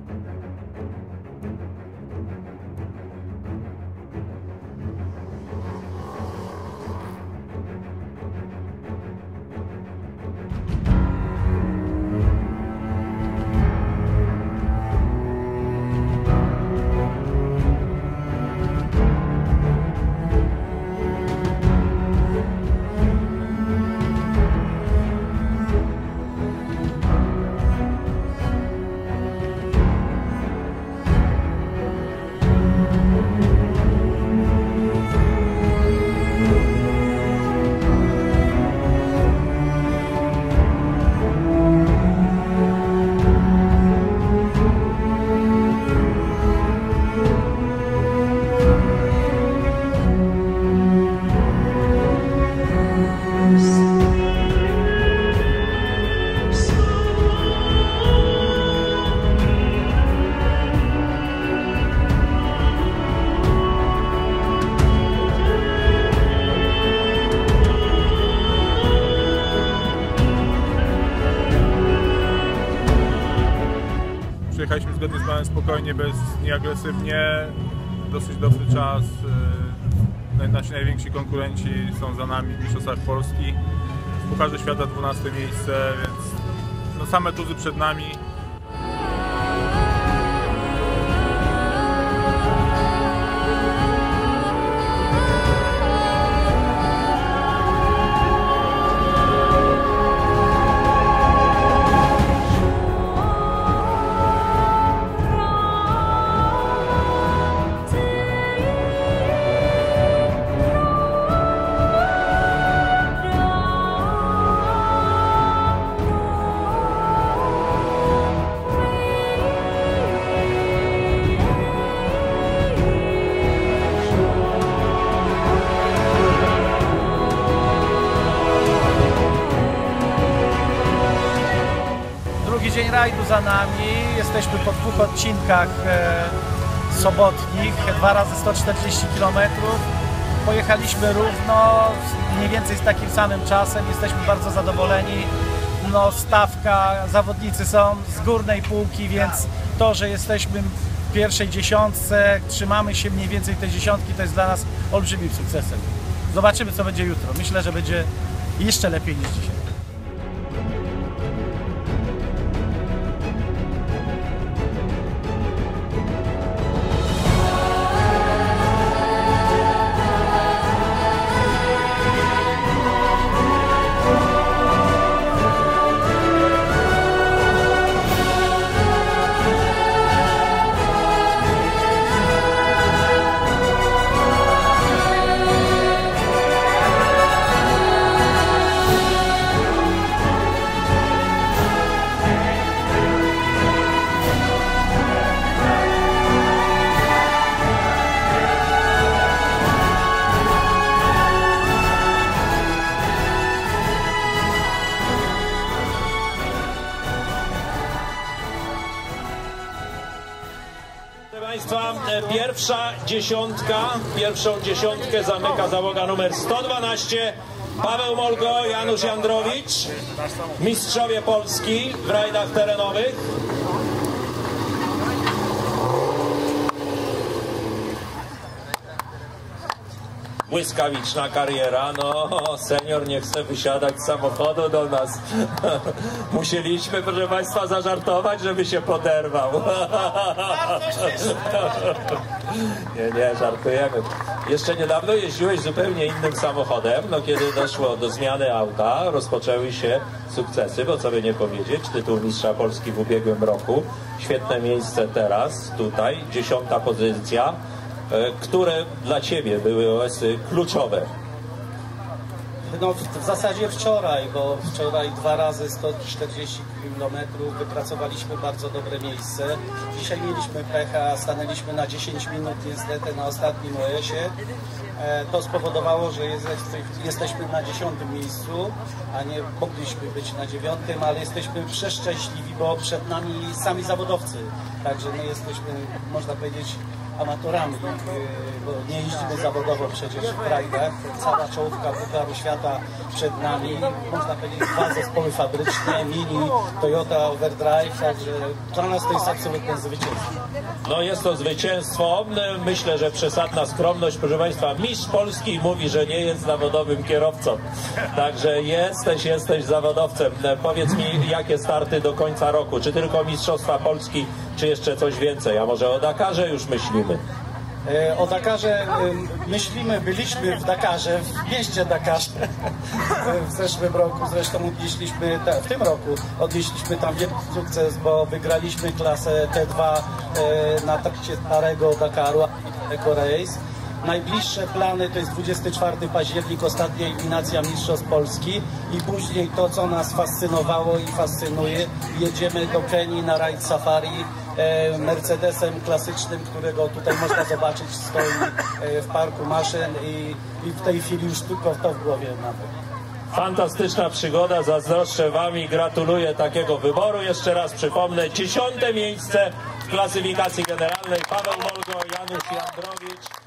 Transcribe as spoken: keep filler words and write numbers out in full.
Przyjechaliśmy zgodnie z planem spokojnie, bez, nieagresywnie, dosyć dobry czas. Nasi najwięksi konkurenci są za nami w mistrzostwach Polski. W Pucharze Świata dwunaste miejsce, więc no same tuzy przed nami. Dzień rajdu za nami, jesteśmy po dwóch odcinkach e, sobotnich, dwa razy sto czterdzieści kilometrów. Pojechaliśmy równo, mniej więcej z takim samym czasem, jesteśmy bardzo zadowoleni. No, stawka, zawodnicy są z górnej półki, więc to, że jesteśmy w pierwszej dziesiątce, trzymamy się mniej więcej tej dziesiątki, to jest dla nas olbrzymim sukcesem. Zobaczymy, co będzie jutro. Myślę, że będzie jeszcze lepiej niż dzisiaj. Państwa, pierwsza dziesiątka, pierwszą dziesiątkę zamyka załoga numer sto dwanaście, Paweł Molgo, Janusz Jandrowicz, mistrzowie Polski w rajdach terenowych. Błyskawiczna kariera, no senior nie chce wysiadać z samochodu do nas. Musieliśmy, proszę Państwa, zażartować, żeby się poderwał. Nie, nie, żartujemy. Jeszcze niedawno jeździłeś zupełnie innym samochodem, no kiedy doszło do zmiany auta, rozpoczęły się sukcesy, bo co by nie powiedzieć, tytuł mistrza Polski w ubiegłym roku, świetne miejsce teraz, tutaj, dziesiąta pozycja. Które dla Ciebie były O S-y kluczowe? No, w zasadzie wczoraj, bo wczoraj dwa razy sto czterdzieści kilometrów wypracowaliśmy bardzo dobre miejsce. Dzisiaj mieliśmy pecha, stanęliśmy na dziesięć minut niestety na ostatnim O S-ie. To spowodowało, że jesteśmy na dziesiątym miejscu, a nie mogliśmy być na dziewiątym, ale jesteśmy przeszczęśliwi, bo przed nami sami zawodowcy. Także my jesteśmy, można powiedzieć, amatorami, yy, bo nie jeździmy zawodowo przecież w rajdach. Cała czołówka Pucharu Świata przed nami. Można powiedzieć dwa zespoły fabryczne, Mini, Toyota Overdrive, także dla nas to jest absolutne zwycięstwo. No jest to zwycięstwo. Myślę, że przesadna skromność, proszę Państwa. Mistrz Polski mówi, że nie jest zawodowym kierowcą. Także jesteś, jesteś zawodowcem. Powiedz mi, jakie starty do końca roku? Czy tylko Mistrzostwa Polski, czy jeszcze coś więcej? A może o Dakarze już myślimy? O Dakarze myślimy, byliśmy w Dakarze, w mieście Dakarze w zeszłym roku, zresztą odnieśliśmy, w tym roku odnieśliśmy tam wielki sukces, bo wygraliśmy klasę T dwa na trakcie starego Dakaru, Eco Race. Najbliższe plany to jest dwudziesty czwarty października, ostatnia eliminacja Mistrzostw Polski i później to, co nas fascynowało i fascynuje, jedziemy do Kenii na rajd safari e, Mercedesem klasycznym, którego tutaj można zobaczyć, stoi e, w parku maszyn i, i w tej chwili już tylko to w głowie mamy. Fantastyczna przygoda, zazdroszczę Wam i gratuluję takiego wyboru. Jeszcze raz przypomnę, dziesiąte miejsce w klasyfikacji generalnej. Paweł Molgo, Janusz Jandrowicz.